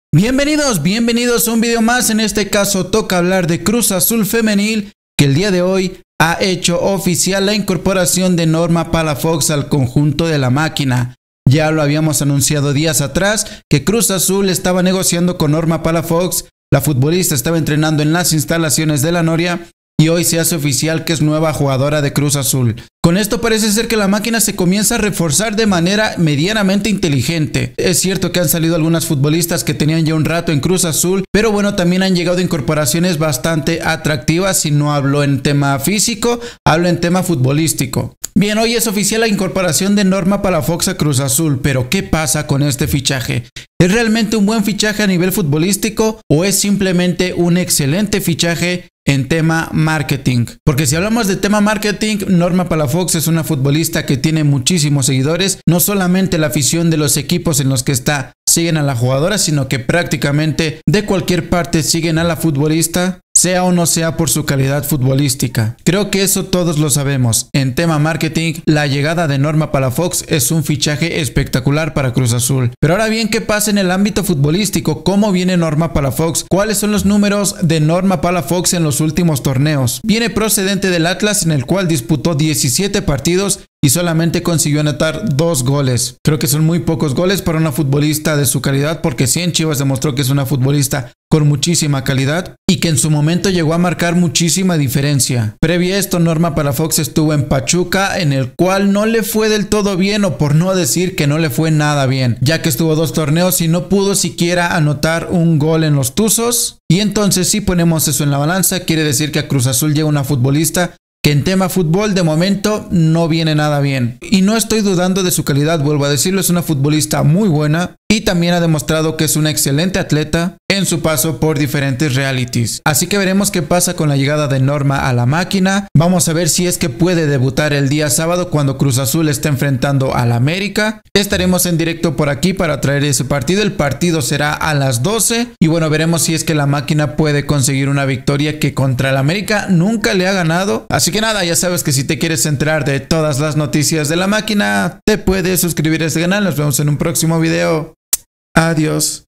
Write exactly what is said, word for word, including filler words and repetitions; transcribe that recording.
Bienvenidos, bienvenidos a un video más. En este caso toca hablar de Cruz Azul Femenil, que el día de hoy ha hecho oficial la incorporación de Norma Palafox al conjunto de la máquina. Ya lo habíamos anunciado días atrás que Cruz Azul estaba negociando con Norma Palafox. La futbolista estaba entrenando en las instalaciones de la Noria y hoy se hace oficial que es nueva jugadora de Cruz Azul. Con esto parece ser que la máquina se comienza a reforzar de manera medianamente inteligente. Es cierto que han salido algunas futbolistas que tenían ya un rato en Cruz Azul, pero bueno, también han llegado incorporaciones bastante atractivas. Si no hablo en tema físico, hablo en tema futbolístico. Bien, hoy es oficial la incorporación de Norma Palafox a Cruz Azul, pero ¿qué pasa con este fichaje? ¿Es realmente un buen fichaje a nivel futbolístico o es simplemente un excelente fichaje en tema marketing? Porque si hablamos de tema marketing, Norma Palafox es una futbolista que tiene muchísimos seguidores. No solamente la afición de los equipos en los que está siguen a la jugadora, sino que prácticamente de cualquier parte siguen a la futbolista, sea o no sea por su calidad futbolística. Creo que eso todos lo sabemos. En tema marketing, la llegada de Norma Palafox es un fichaje espectacular para Cruz Azul. Pero ahora bien, ¿qué pasa en el ámbito futbolístico? ¿Cómo viene Norma Palafox? ¿Cuáles son los números de Norma Palafox en los últimos torneos? Viene procedente del Atlas, en el cual disputó diecisiete partidos y solamente consiguió anotar dos goles. Creo que son muy pocos goles para una futbolista de su calidad, porque sí en Chivas demostró que es una futbolista con muchísima calidad y que en su momento llegó a marcar muchísima diferencia. Previo a esto, Norma Palafox estuvo en Pachuca, en el cual no le fue del todo bien, o por no decir que no le fue nada bien, ya que estuvo dos torneos y no pudo siquiera anotar un gol en los Tuzos. Y entonces, si ponemos eso en la balanza, quiere decir que a Cruz Azul llega una futbolista que en tema fútbol de momento no viene nada bien. Y no estoy dudando de su calidad, vuelvo a decirlo, es una futbolista muy buena y también ha demostrado que es una excelente atleta en su paso por diferentes realities. Así que veremos qué pasa con la llegada de Norma a la máquina. Vamos a ver si es que puede debutar el día sábado cuando Cruz Azul esté enfrentando al América. Estaremos en directo por aquí para traer ese partido. El partido será a las doce y bueno, veremos si es que la máquina puede conseguir una victoria, que contra el América nunca le ha ganado. Así que nada, ya sabes que si te quieres enterar de todas las noticias de la máquina, te puedes suscribir a este canal. Nos vemos en un próximo video. Adiós.